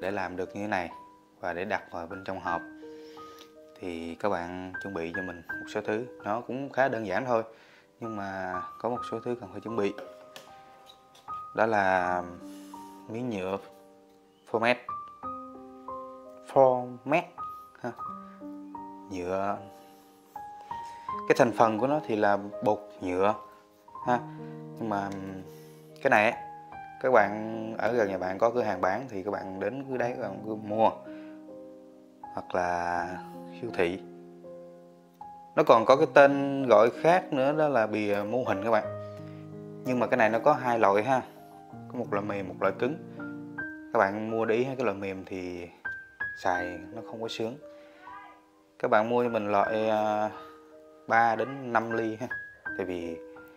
để làm được như thế này và để đặt vào bên trong hộp thì các bạn chuẩn bị cho mình một số thứ. Nó cũng khá đơn giản thôi, nhưng mà có một số thứ cần phải chuẩn bị. Đó là miếng nhựa format ha. Nhựa, cái thành phần của nó thì là bột nhựa ha, nhưng mà cái này ấy, các bạn ở gần nhà bạn có cửa hàng bán thì các bạn đến cứ đấy các bạn cứ mua, hoặc là siêu thị. Nó còn có cái tên gọi khác nữa, đó là bìa mô hình các bạn. Nhưng mà cái này nó có hai loại ha, có một loại mềm, một loại cứng. Các bạn mua để ý cái loại mềm thì xài nó không có sướng. Các bạn mua cho mình loại 3 đến 5 ly ha. Tại vì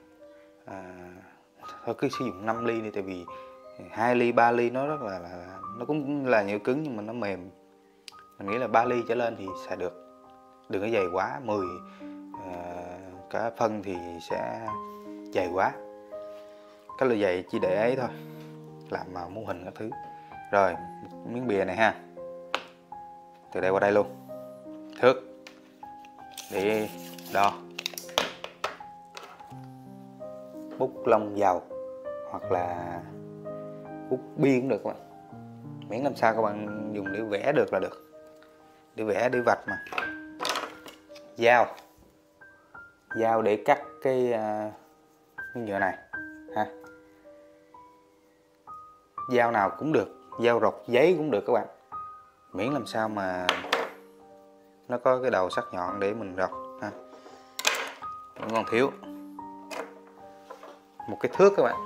thôi cứ sử dụng 5 ly đi, tại vì 2 ly 3 ly nó rất là nó cũng là nhựa cứng nhưng mà nó mềm. Mình nghĩ là 3 ly trở lên thì xài được. Đừng có dày quá, 10 cả phân thì sẽ dày quá. Cái loại dày chỉ để ấy thôi, làm màu mô hình các thứ. Rồi, một miếng bìa này ha. Từ đây qua đây luôn. Thước để đo. Bút lông dầu hoặc là bút bi cũng được các bạn. Miễn làm sao các bạn dùng để vẽ được là được. Để vẽ, để vạch mà. Dao để cắt cái miếng nhựa này ha. Dao nào cũng được, dao rọc giấy cũng được các bạn. Miễn làm sao mà nó có cái đầu sắc nhọn để mình rọc ha. Vẫn còn thiếu một cái thước các bạn.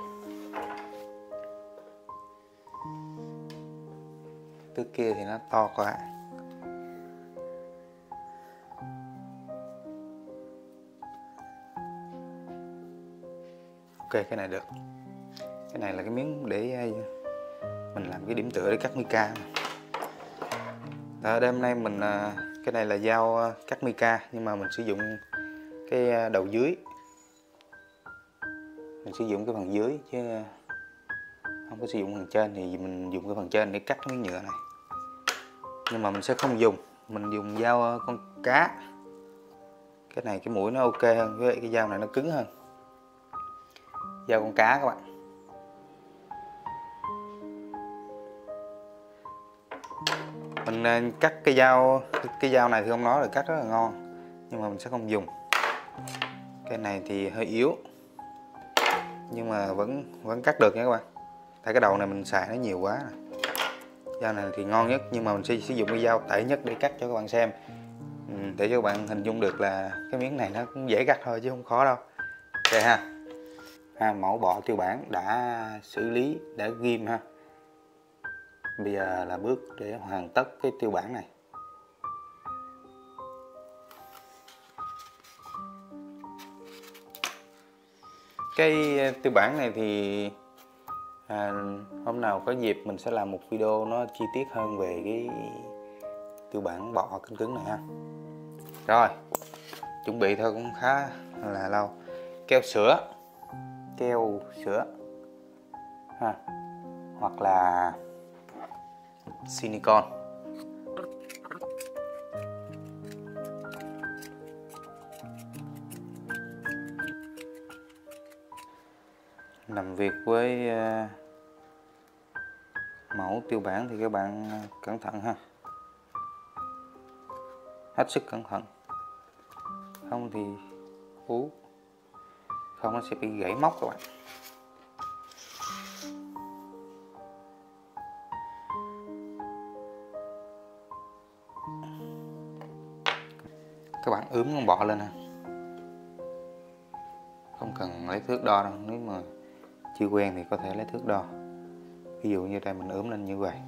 Thước kia thì nó to quá. Ok, cái này được. Cái này là cái miếng để mình làm cái điểm tựa để cắt mica. Đêm nay mình cái này là dao cắt mica, nhưng mà mình sử dụng cái đầu dưới. Mình sử dụng cái phần dưới chứ không có sử dụng phần trên, thì mình dùng cái phần trên để cắt miếng nhựa này. Nhưng mà mình sẽ không dùng, mình dùng dao con cá. Cái này cái mũi nó ok hơn, với cái dao này nó cứng hơn. Dao con cá các bạn. Mình cắt cái dao này thì không nói là cắt rất là ngon, nhưng mà mình sẽ không dùng. Cái này thì hơi yếu, nhưng mà vẫn cắt được nha các bạn. Tại cái đầu này mình xài nó nhiều quá. Dao này thì ngon nhất, nhưng mà mình sẽ sử dụng cái dao tệ nhất để cắt cho các bạn xem, để cho các bạn hình dung được là cái miếng này nó cũng dễ cắt thôi chứ không khó đâu. Ok ha. Mẫu bọ tiêu bản đã xử lý, đã ghim ha. Bây giờ là bước để hoàn tất cái tiêu bản này. Cái tiêu bản này thì hôm nào có dịp mình sẽ làm một video nó chi tiết hơn về cái tiêu bản bọ cứng cứng này ha. Rồi, chuẩn bị thôi cũng khá là lâu. Keo sữa ha, hoặc là silicone. Làm việc với mẫu tiêu bản thì các bạn cẩn thận ha, hết sức cẩn thận, không thì không nó sẽ bị gãy móc các bạn. Các bạn ướm con bọ lên ha, không cần lấy thước đo đâu. Nếu mà chưa quen thì có thể lấy thước đo. Ví dụ như đây mình ướm lên như vậy,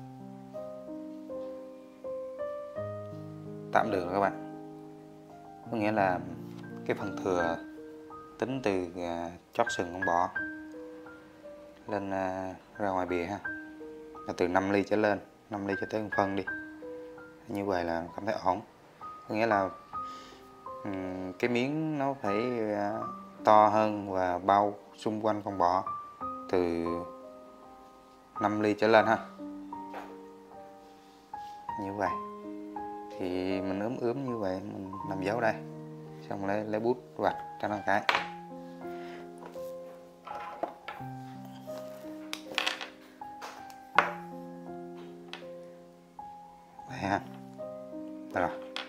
tạm được rồi các bạn. Có nghĩa là cái phần thừa tính từ chót sừng con bọ lên ra ngoài bìa ha, là từ 5 ly trở lên, 5 ly cho tới 1 phân đi. Như vậy là cảm thấy ổn. Có nghĩa là cái miếng nó phải to hơn và bao xung quanh con bọ từ 5 ly trở lên ha. như vậy. Thì mình ướm như vậy, mình làm dấu đây, xong lấy bút vạch cho nó cái. Đây ha. Rồi.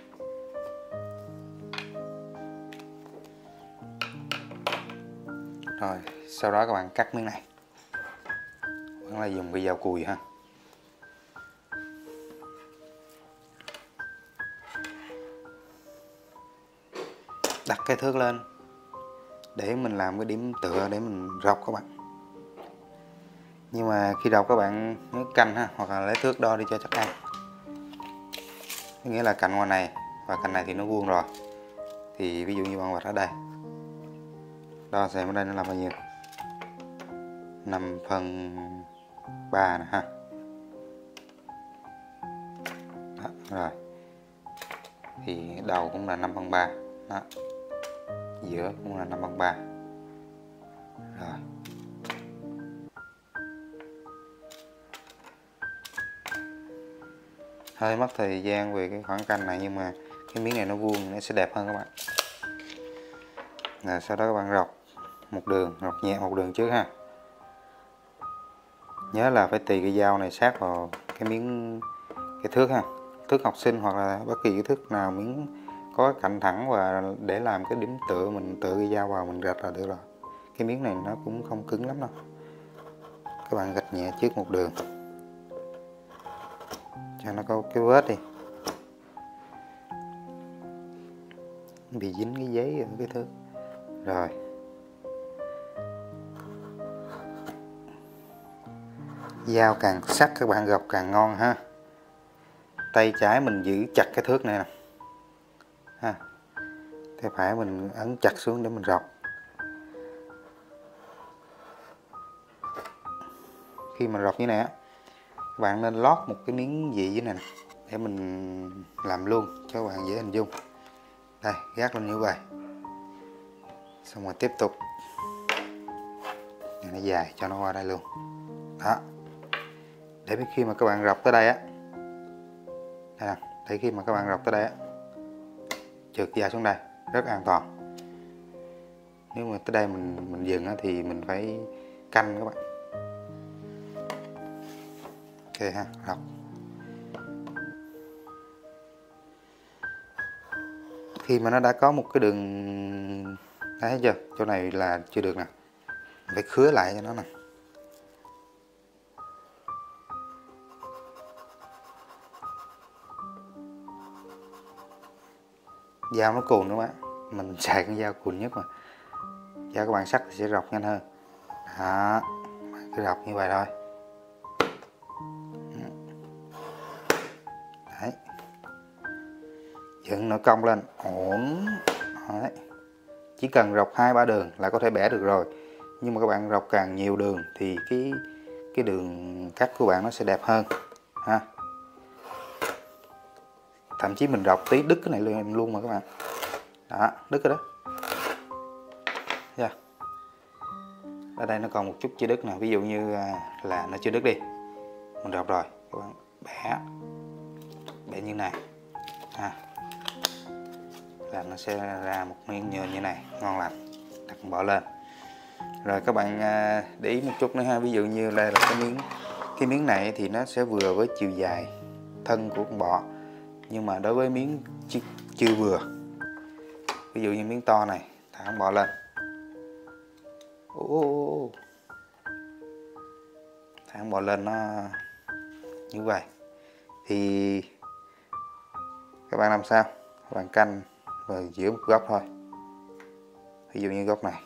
Rồi, sau đó các bạn cắt miếng này. Vẫn là dùng cái dao cùi ha. Đặt cái thước lên để mình làm cái điểm tựa để mình rọc các bạn. Nhưng mà khi rọc các bạn nhớ canh ha, hoặc là lấy thước đo đi cho chắc ăn. Nghĩa là cạnh ngoài này và cạnh này thì nó vuông rồi. Thì ví dụ như bạn vạch ở đây, đo xem ở đây nó là bao nhiêu, 5/3 nè ha. Đó, rồi. Thì đầu cũng là 5/3. Đó. Giữa cũng là 5/3. Rồi. Hơi mất thời gian về cái khoảng canh này, nhưng mà cái miếng này nó vuông nó sẽ đẹp hơn các bạn. Rồi sau đó các bạn rọc một đường, rọc nhẹ một đường trước ha. Nhớ là phải tì cái dao này sát vào cái miếng, cái thước ha, thước học sinh hoặc là bất kỳ cái thước nào miếng có cạnh thẳng, và để làm cái điểm tựa mình tựa cái dao vào mình gạch là được rồi. Cái miếng này nó cũng không cứng lắm đâu. Các bạn gạch nhẹ trước một đường cho nó có cái vết đi, bị dính cái giấy ở cái thước. Rồi dao càng sắc các bạn gọt càng ngon ha. Tay trái mình giữ chặt cái thước này nè ha, tay phải mình ấn chặt xuống để mình rọc. Khi mà rọc như này á, các bạn nên lót một cái miếng gì dưới này nè, để mình làm luôn cho các bạn dễ hình dung. Đây, gác lên như vậy, xong rồi tiếp tục này, nó dài cho nó qua đây luôn đó. Để khi mà các bạn rọc tới đây á, đây nè, để khi mà các bạn rọc tới đây á, trượt dao xuống đây rất an toàn. Nếu mà tới đây mình dừng á, thì mình phải canh các bạn. Ok ha, rọc. Khi mà nó đã có một cái đường, thấy chưa, chỗ này là chưa được nè, phải khứa lại cho nó nè. Dao nó cùn nữa má, mình xài con dao cùn nhất mà, dao các bạn sắc thì sẽ rọc nhanh hơn. Đó, cứ rọc như vậy thôi. Đấy, dựng nó cong lên ổn. Đấy. Chỉ cần rọc 2-3 đường là có thể bẻ được rồi, nhưng mà các bạn rọc càng nhiều đường thì cái đường cắt của bạn nó sẽ đẹp hơn ha. Thậm chí mình rọc tí đứt cái này luôn mà các bạn. Đó, đứt cái đó. Yeah. Ở đây nó còn một chút chưa đứt nè, ví dụ như là nó chưa đứt đi, mình rọc rồi, các bạn bẻ như này ha, là nó sẽ ra một miếng nhựa như này ngon lành, đặt bỏ lên. Rồi các bạn để ý một chút nữa ha, ví dụ như đây là cái miếng này thì nó sẽ vừa với chiều dài thân của con bọ, nhưng mà đối với miếng chưa vừa, ví dụ như miếng to này, thả con bọ lên, thả con bọ lên nó như vậy thì các bạn làm sao, các bạn canh vào giữa một góc thôi. Ví dụ như góc này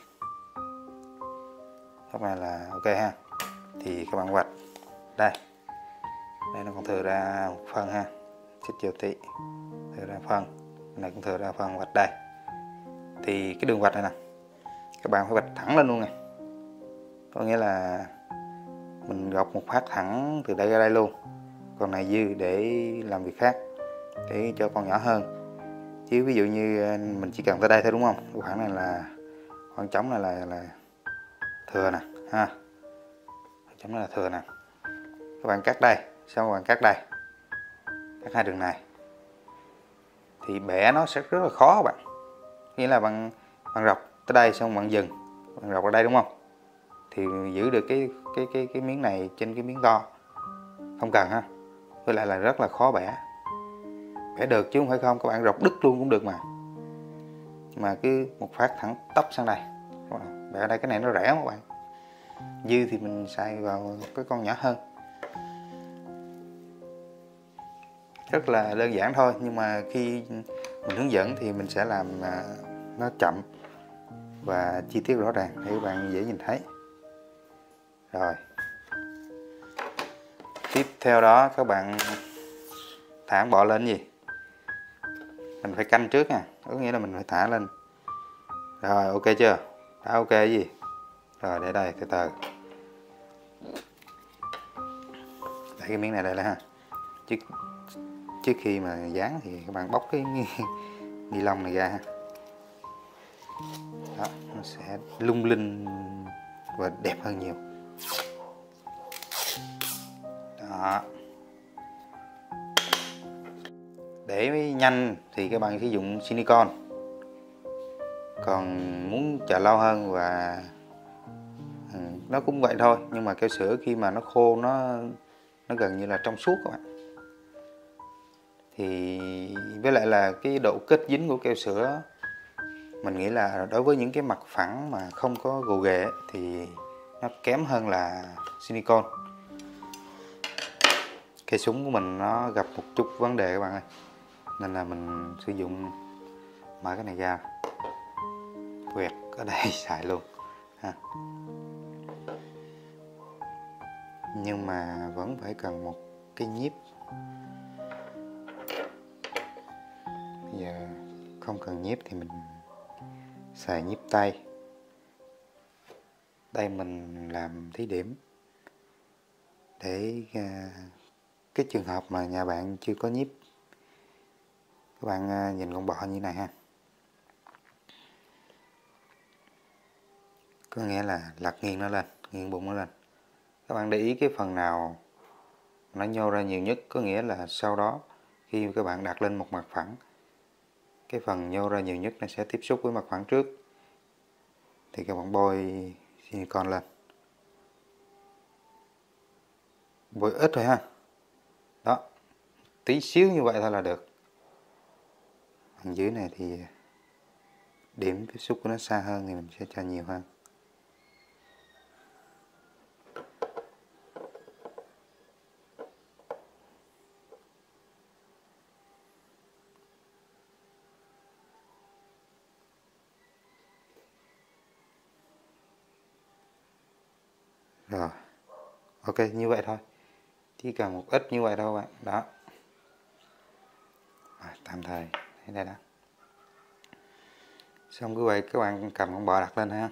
là ok ha, thì các bạn vạch đây, nó còn thừa ra một phần ha, xích vô tí, thừa ra phần này, cũng thừa ra phần vạch đây. Thì cái đường vạch này nè, các bạn phải vạch thẳng lên luôn nè, có nghĩa là mình gọt một phát thẳng từ đây ra đây luôn, còn này dư để làm việc khác, để cho con nhỏ hơn. Chứ ví dụ như mình chỉ cần tới đây thôi đúng không, cái khoảng này là khoảng trống này là thừa nè ha, khoảng trống này là thừa nè. Các bạn cắt đây, xong các bạn cắt đây, cắt hai đường này. Thì bẻ nó sẽ rất là khó các bạn. Nghĩa là bạn rọc tới đây xong bạn dừng, bạn rọc ở đây đúng không? Thì giữ được cái miếng này trên cái miếng to. Không cần ha. Với lại là rất là khó bẻ. Bẻ được chứ không phải không, các bạn rọc đứt luôn cũng được mà cứ một phát thẳng tắp sang đây. Bẻ ở đây, cái này nó rẻ các bạn. Dư thì mình xài vào cái con nhỏ hơn. Rất là đơn giản thôi, nhưng mà khi mình hướng dẫn thì mình sẽ làm nó chậm và chi tiết rõ ràng để các bạn dễ nhìn thấy. Rồi, tiếp theo đó các bạn thả con bò lên gì, mình phải canh trước nha, có nghĩa là mình phải thả lên. Rồi, ok chưa? Đã ok gì? Rồi, để đây, từ từ. Để cái miếng này đây là ha. Trước khi mà dán thì các bạn bóc cái ni lông này ra ha. Đó, nó sẽ lung linh và đẹp hơn nhiều. Đó. Để nhanh thì các bạn sử dụng silicone. Còn muốn chờ lâu hơn và nó cũng vậy thôi, nhưng mà keo sữa khi mà nó khô nó gần như là trong suốt các bạn. Thì với lại là cái độ kết dính của keo sữa, mình nghĩ là đối với những cái mặt phẳng mà không có gồ ghề thì nó kém hơn là silicone. Cây súng của mình nó gặp một chút vấn đề các bạn ơi, nên là mình sử dụng mở cái này ra, quẹt ở đây xài luôn ha. Nhưng mà vẫn phải cần một cái nhíp. Bây giờ không cần nhíp thì mình xài nhíp tay. Đây mình làm thí điểm để cái trường hợp mà nhà bạn chưa có nhíp, các bạn nhìn con bọ như này ha. Có nghĩa là lật nghiêng nó lên, nghiêng bụng nó lên. Các bạn để ý cái phần nào nó nhô ra nhiều nhất, có nghĩa là sau đó khi các bạn đặt lên một mặt phẳng, cái phần nhô ra nhiều nhất nó sẽ tiếp xúc với mặt phẳng trước. Thì các bạn bôi silicone lên. Bôi ít thôi ha. Đó, tí xíu như vậy thôi là được. Phần dưới này thì điểm tiếp xúc của nó xa hơn thì mình sẽ cho nhiều hơn. Rồi, ok như vậy thôi. Chỉ cần một ít như vậy thôi bạn. Đó. Rồi, tạm thời thế đây đó. Xong cứ vậy các bạn cầm con bò đặt lên ha.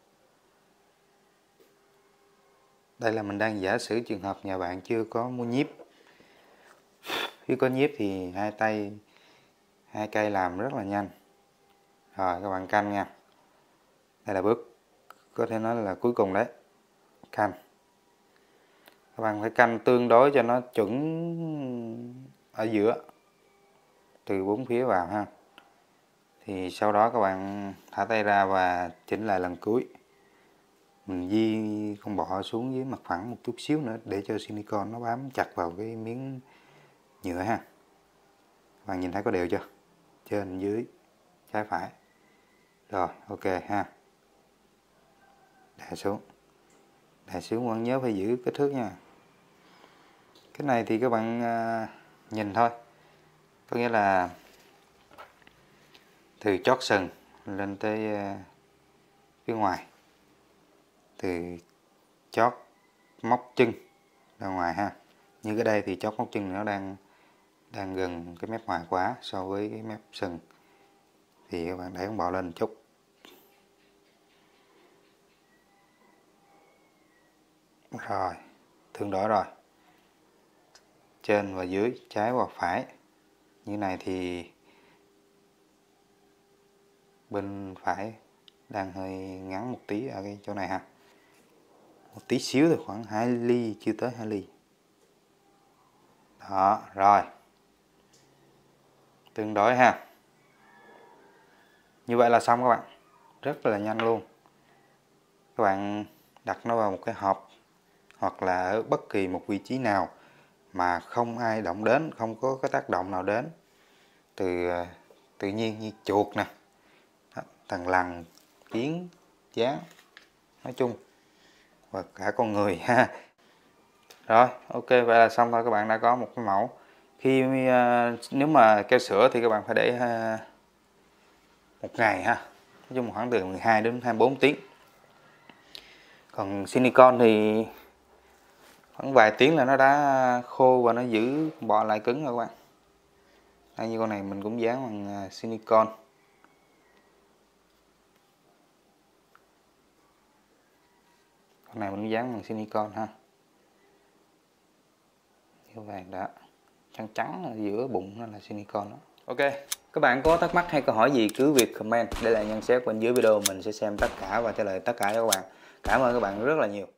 Đây là mình đang giả sử trường hợp nhà bạn chưa có mua nhíp. Khi có nhíp thì hai cây làm rất là nhanh. Rồi các bạn canh nha. Đây là bước có thể nói là cuối cùng đấy. Canh. Các bạn phải canh tương đối cho nó chuẩn ở giữa, từ bốn phía vào ha. Thì sau đó các bạn thả tay ra và chỉnh lại lần cuối. Mình di con bọ xuống dưới mặt phẳng một chút xíu nữa để cho silicone nó bám chặt vào cái miếng nhựa ha. Các bạn nhìn thấy có đều chưa? Trên, dưới, trái, phải. Rồi, ok ha. Đè xuống. Đè xuống, vẫn nhớ phải giữ kích thước nha. Cái này thì các bạn nhìn thôi. Có nghĩa là từ chót sừng lên tới phía ngoài. Từ chót móc chân ra ngoài ha. Như cái đây thì chót móc chân nó đang gần cái mép ngoài quá so với cái mép sừng. Thì các bạn đẩy con bò lên một chút. Rồi, tương đối rồi. Trên và dưới, trái và phải. Như này thì bên phải đang hơi ngắn một tí ở cái chỗ này ha. Một tí xíu thôi, khoảng 2 ly, chưa tới 2 ly. Đó, rồi. tương đối ha. Như vậy là xong các bạn, rất là nhanh luôn. Các bạn đặt nó vào một cái hộp hoặc là ở bất kỳ một vị trí nào mà không ai động đến, không có cái tác động nào đến từ tự nhiên như chuột nè, thằn lằn, kiến, gián, nói chung và cả con người ha. Rồi, ok, vậy là xong thôi, các bạn đã có một cái mẫu. Nếu mà keo sữa thì các bạn phải để một ngày ha, nói chung khoảng từ 12 đến 24 tiếng. Còn silicon thì khoảng vài tiếng là nó đã khô và nó giữ bọ lại cứng rồi các bạn. Đây, như con này mình cũng dán bằng silicon. Con này mình cũng dán bằng silicon ha. Như vàng đó, trắng trắng ở giữa bụng nó là silicon đó. Ok, các bạn có thắc mắc hay câu hỏi gì cứ việc comment để lại nhận xét bên dưới video, mình sẽ xem tất cả và trả lời tất cả cho các bạn. Cảm ơn các bạn rất là nhiều.